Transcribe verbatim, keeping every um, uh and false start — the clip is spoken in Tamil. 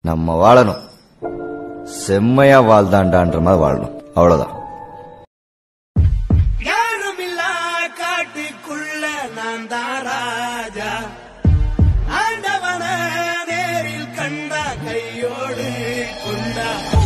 நம்ம வாழணும், செம்மையா வாழ்தாண்டான்ற மாதிரி வாழணும், அவ்வளவுதான். யாருமில்லா காட்டுக்குள்ள நான் தான் ராஜா, ஆண்டவன நேரில் கண்டா கையோடு கொண்டா.